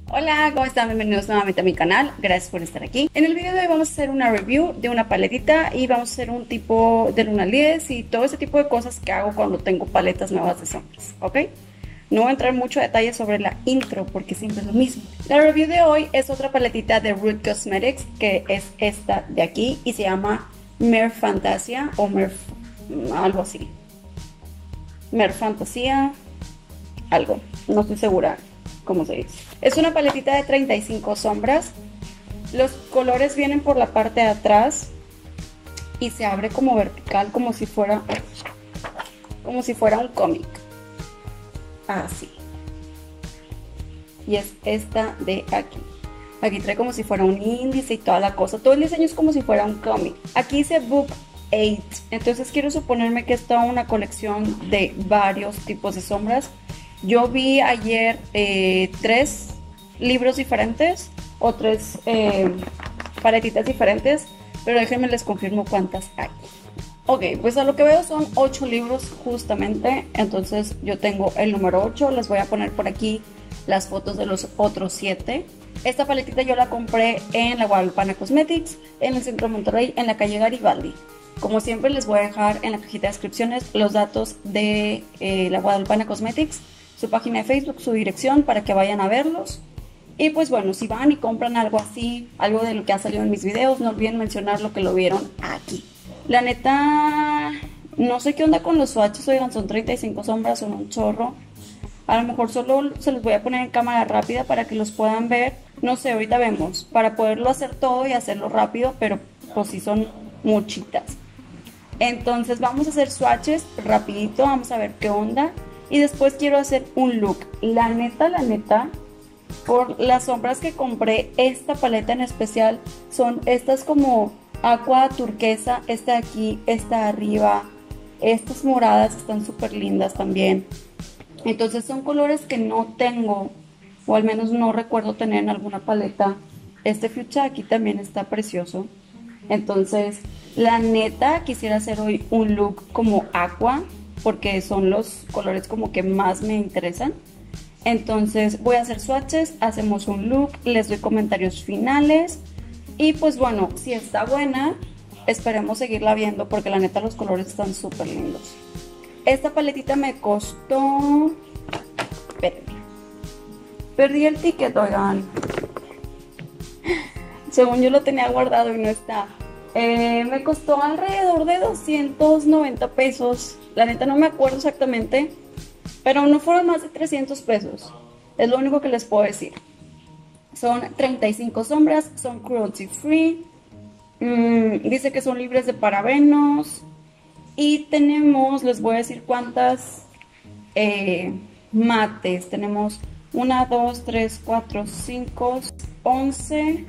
Hola, ¿cómo están? Bienvenidos nuevamente a mi canal, gracias por estar aquí. En el video de hoy vamos a hacer una review de una paletita y vamos a hacer un tipo de Luna 10 y todo ese tipo de cosas que hago cuando tengo paletas nuevas de sombras, ¿ok? No voy a entrar mucho detalle sobre la intro porque siempre es lo mismo. La review de hoy es otra paletita de Root Cosmetics, que es esta de aquí y se llama Mer Fantasia o algo así. Mer Fantasia, algo, no estoy segura cómo se dice. Es una paletita de 35 sombras. Los colores vienen por la parte de atrás y se abre como vertical, como si fuera un cómic. Así. Y es esta de aquí. Aquí trae como si fuera un índice y toda la cosa. Todo el diseño es como si fuera un cómic. Aquí dice Book 8. Entonces quiero suponerme que es toda una colección de varios tipos de sombras. Yo vi ayer 3 libros diferentes o 3 paletitas diferentes, pero déjenme les confirmo cuántas hay. Ok, pues a lo que veo son 8 libros justamente, entonces yo tengo el número 8, les voy a poner por aquí las fotos de los otros 7. Esta paletita yo la compré en la Guadalupana Cosmetics, en el centro de Monterrey, en la calle Garibaldi. Como siempre les voy a dejar en la cajita de descripciones los datos de la Guadalupana Cosmetics, su página de Facebook, su dirección para que vayan a verlos. Y pues bueno, si van y compran algo así, algo de lo que ha salido en mis videos, no olviden mencionar lo que lo vieron aquí. La neta, no sé qué onda con los swatches, oigan, son 35 sombras, son un chorro. A lo mejor solo se los voy a poner en cámara rápida para que los puedan ver. No sé, ahorita vemos, para poderlo hacer todo y hacerlo rápido, pero pues sí son muchitas. Entonces vamos a hacer swatches rapidito, vamos a ver qué onda. Y después quiero hacer un look. La neta, por las sombras que compré, esta paleta en especial son estas como aqua turquesa, esta de aquí, esta de arriba, estas moradas están súper lindas también. Entonces son colores que no tengo, o al menos no recuerdo tener en alguna paleta. Este fuchsia aquí también está precioso. Entonces, la neta, quisiera hacer hoy un look como aqua, porque son los colores como que más me interesan. Entonces voy a hacer swatches, hacemos un look, les doy comentarios finales y pues bueno, si está buena, esperemos seguirla viendo porque la neta los colores están súper lindos. Esta paletita me costó... Espérenme. Perdí el ticket, oigan. Según yo lo tenía guardado y no está. Me costó alrededor de 290 pesos. La neta no me acuerdo exactamente, pero no fueron más de 300 pesos. Es lo único que les puedo decir. Son 35 sombras, son cruelty free. Dice que son libres de parabenos. Y tenemos, les voy a decir cuántas mates. Tenemos 1, 2, 3, 4, 5, 11.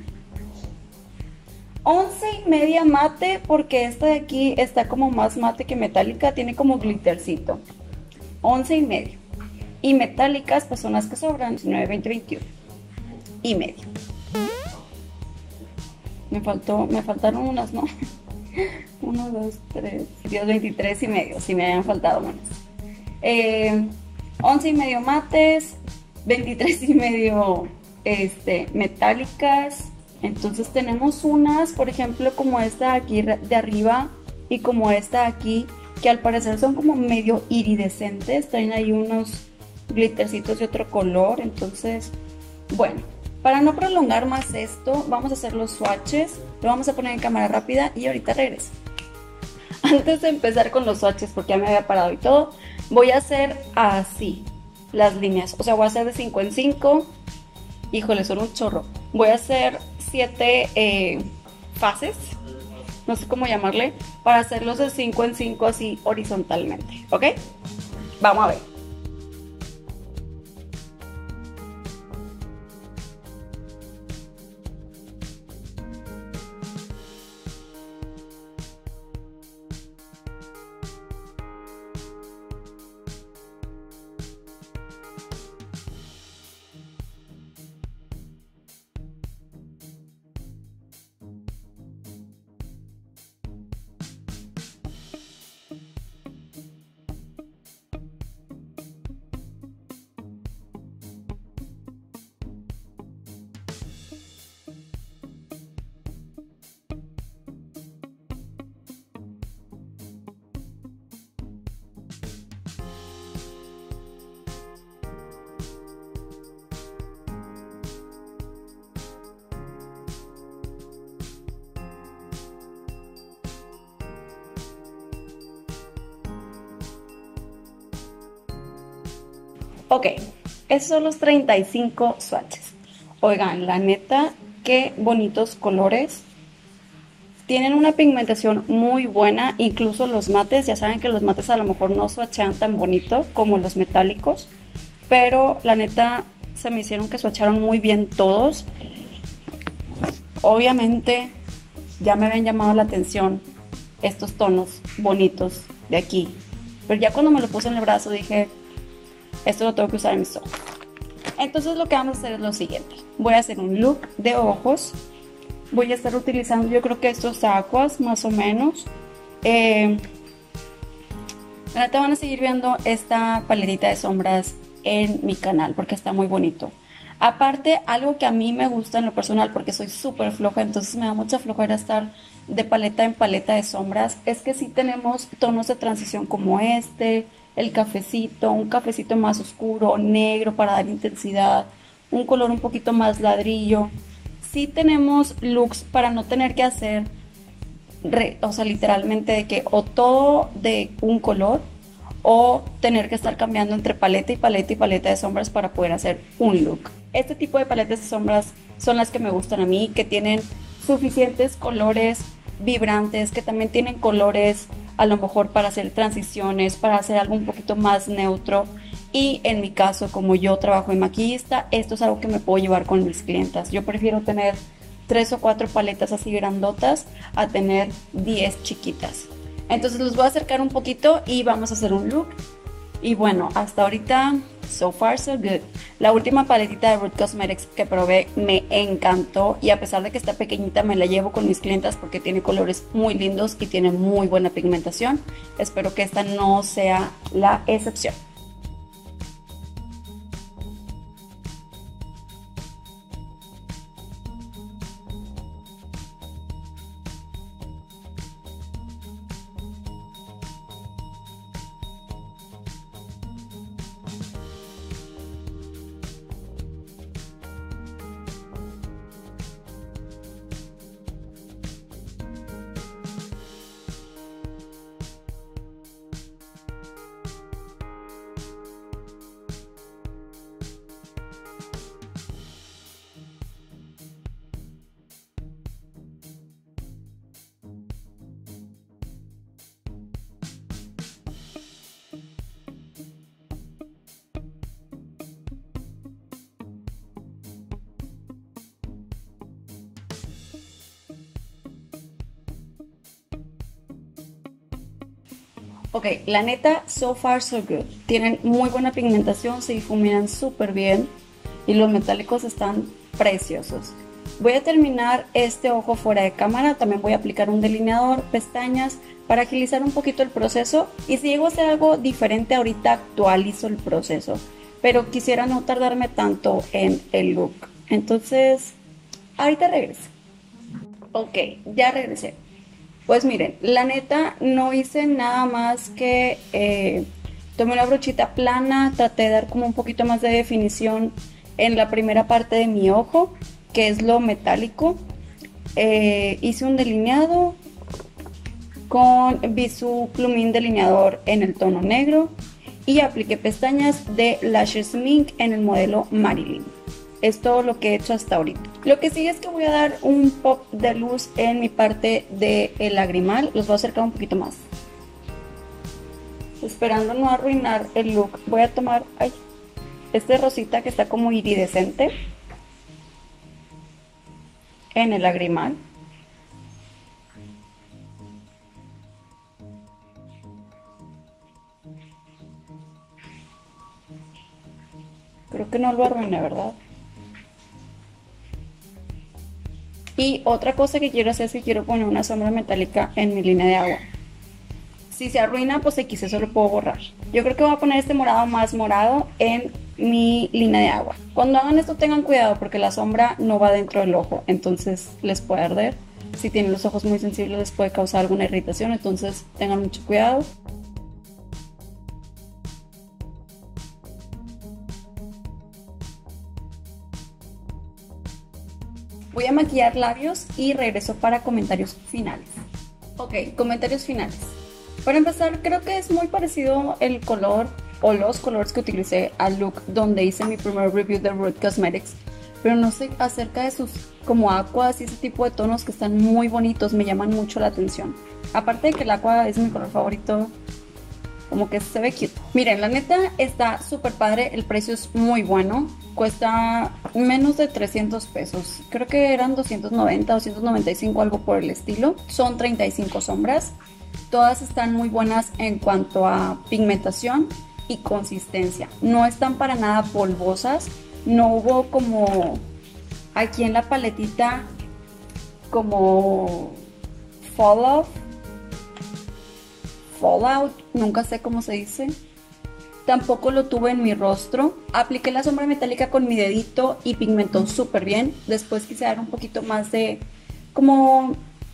11 y media mate, porque esta de aquí está como más mate que metálica, tiene como glittercito. 11 y medio. Y metálicas pues son las que sobran, 19, 20, 21 y medio. Me faltaron unas, ¿no? 1, 2, 3, Dios, 23 y medio, si me habían faltado unas. 11 y medio mates, 23 y medio metálicas. Entonces tenemos unas, por ejemplo, como esta aquí de arriba y como esta aquí, que al parecer son como medio iridescentes, traen ahí unos glittercitos de otro color. Entonces, bueno, para no prolongar más esto, vamos a hacer los swatches, lo vamos a poner en cámara rápida y ahorita regreso. Antes de empezar con los swatches, porque ya me había parado y todo, voy a hacer así las líneas, o sea, voy a hacer de 5 en 5. Híjole, son un chorro. Voy a hacer 7 fases, no sé cómo llamarle, para hacerlos de 5 en 5 así horizontalmente, ¿ok? Vamos a ver. Ok, esos son los 35 swatches. Oigan, la neta, qué bonitos colores. Tienen una pigmentación muy buena, incluso los mates. Ya saben que los mates a lo mejor no swatchean tan bonito como los metálicos, pero la neta se me hicieron que swatcharon muy bien todos. Obviamente ya me habían llamado la atención estos tonos bonitos de aquí, pero ya cuando me lo puse en el brazo dije, esto lo tengo que usar en mis ojos. Entonces lo que vamos a hacer es lo siguiente. Voy a hacer un look de ojos. Voy a estar utilizando, yo creo que estos aquas más o menos. Ahora van a seguir viendo esta paletita de sombras en mi canal porque está muy bonito. Aparte, algo que a mí me gusta en lo personal, porque soy súper floja, entonces me da mucha flojera estar de paleta en paleta de sombras, es que sí tenemos tonos de transición como este, el cafecito, un cafecito más oscuro, negro para dar intensidad, un color un poquito más ladrillo. Sí tenemos looks para no tener que hacer, o sea, literalmente de que o todo de un color o tener que estar cambiando entre paleta y paleta y paleta de sombras para poder hacer un look. Este tipo de paletas de sombras son las que me gustan a mí, que tienen suficientes colores vibrantes, que también tienen colores a lo mejor para hacer transiciones, para hacer algo un poquito más neutro. Y en mi caso, como yo trabajo en maquillista, esto es algo que me puedo llevar con mis clientas. Yo prefiero tener 3 o 4 paletas así grandotas a tener 10 chiquitas. Entonces los voy a acercar un poquito y vamos a hacer un look. Y bueno, hasta ahorita, so far so good. La última paletita de Root Cosmetics que probé me encantó y a pesar de que está pequeñita me la llevo con mis clientas porque tiene colores muy lindos y tiene muy buena pigmentación. Espero que esta no sea la excepción. Ok, la neta, so far so good. Tienen muy buena pigmentación, se difuminan súper bien y los metálicos están preciosos. Voy a terminar este ojo fuera de cámara, también voy a aplicar un delineador, pestañas, para agilizar un poquito el proceso. Y si llego a hacer algo diferente ahorita actualizo el proceso, pero quisiera no tardarme tanto en el look. Entonces, ahorita regreso. Ok, ya regresé. Pues miren, la neta no hice nada más que tomé una brochita plana, traté de dar como un poquito más de definición en la primera parte de mi ojo, que es lo metálico. Hice un delineado con Bisú Plumín delineador en el tono negro y apliqué pestañas de Lashes Mink en el modelo Marilyn. Es todo lo que he hecho hasta ahorita. Lo que sigue es que voy a dar un pop de luz en mi parte del lagrimal. Los voy a acercar un poquito más. Esperando no arruinar el look, voy a tomar este rosita que está como iridescente en el lagrimal. Creo que no lo arruiné, ¿verdad? Y otra cosa que quiero hacer es que quiero poner una sombra metálica en mi línea de agua. Si se arruina, pues X, eso lo puedo borrar. Yo creo que voy a poner este morado más morado en mi línea de agua. Cuando hagan esto tengan cuidado porque la sombra no va dentro del ojo, entonces les puede arder. Si tienen los ojos muy sensibles les puede causar alguna irritación, entonces tengan mucho cuidado. Voy a maquillar labios y regreso para comentarios finales. Ok, comentarios finales. Para empezar, creo que es muy parecido el color o los colores que utilicé al look donde hice mi primer review de Root Cosmetics, pero no sé acerca de sus como aguas y ese tipo de tonos que están muy bonitos, me llaman mucho la atención. Aparte de que el aqua es mi color favorito, como que se ve cute. Miren, la neta está súper padre, el precio es muy bueno, cuesta menos de 300 pesos, creo que eran 290, 295, algo por el estilo. Son 35 sombras, todas están muy buenas en cuanto a pigmentación y consistencia, no están para nada polvosas, no hubo como aquí en la paletita como fallout, nunca sé cómo se dice. Tampoco lo tuve en mi rostro. Apliqué la sombra metálica con mi dedito y pigmentó súper bien. Después quise dar un poquito más de como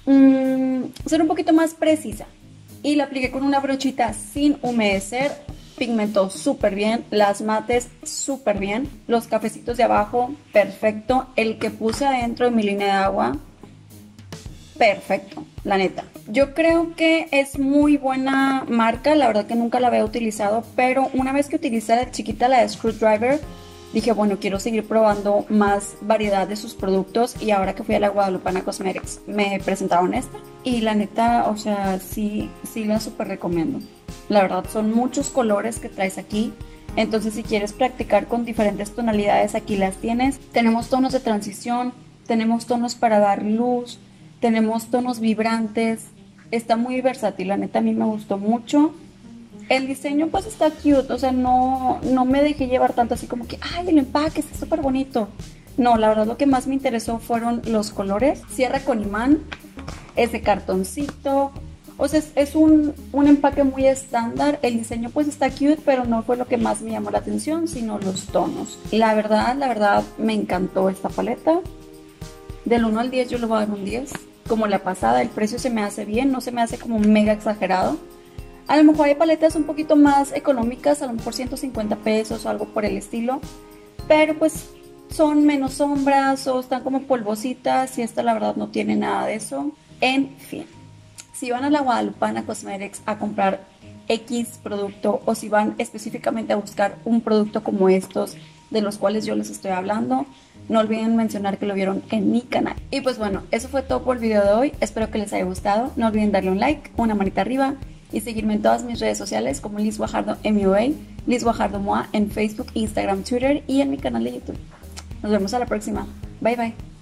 ser un poquito más precisa y la apliqué con una brochita sin humedecer. Pigmentó súper bien, las mates súper bien, los cafecitos de abajo perfecto, el que puse adentro de mi línea de agua perfecto, la neta. Yo creo que es muy buena marca, la verdad que nunca la había utilizado, pero una vez que utilicé la chiquita, la de Screwdriver, dije, bueno, quiero seguir probando más variedad de sus productos, y ahora que fui a la Guadalupana Cosmetics me presentaron esta y la neta, o sea, sí la súper recomiendo. La verdad son muchos colores que traes aquí, entonces si quieres practicar con diferentes tonalidades, aquí las tienes. Tenemos tonos de transición, tenemos tonos para dar luz, tenemos tonos vibrantes, está muy versátil, la neta a mí me gustó mucho. El diseño pues está cute, o sea, no me dejé llevar tanto así como que, ay, el empaque está súper bonito. No, la verdad lo que más me interesó fueron los colores. Cierra con imán, es de cartoncito, o sea, es un empaque muy estándar. El diseño pues está cute, pero no fue lo que más me llamó la atención, sino los tonos. Y la verdad me encantó esta paleta. Del 1 al 10 yo le voy a dar un 10. Como la pasada, el precio se me hace bien, no se me hace como mega exagerado. A lo mejor hay paletas un poquito más económicas, a lo mejor 150 pesos o algo por el estilo, pero pues son menos sombras o están como polvositas, y esta la verdad no tiene nada de eso. En fin, si van a la Guadalupana Cosmetics a comprar X producto, o si van específicamente a buscar un producto como estos de los cuales yo les estoy hablando, no olviden mencionar que lo vieron en mi canal. Y pues bueno, eso fue todo por el video de hoy, espero que les haya gustado. No olviden darle un like, una manita arriba y seguirme en todas mis redes sociales como Liz Guajardo MUA, Liz Guajardo MOA en Facebook, Instagram, Twitter y en mi canal de YouTube. Nos vemos a la próxima. Bye bye.